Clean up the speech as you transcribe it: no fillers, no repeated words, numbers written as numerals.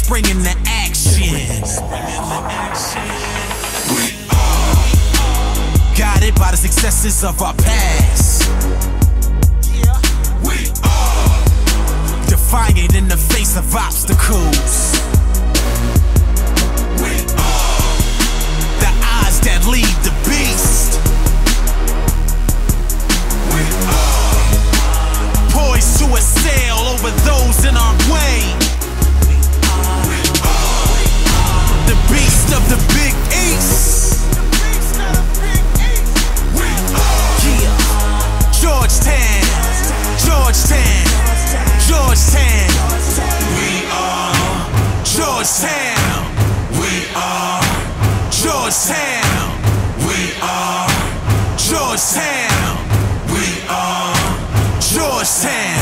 springing the action. We are guided by the successes of our past. We are defiant in the face of obstacles. We are the eyes that lead the beast. We are poised to assail over those in our way. We are the beast of the Big East. We are Georgetown, Georgetown, Georgetown. We are Georgetown. We are Georgetown. We are Georgetown. We are Georgetown.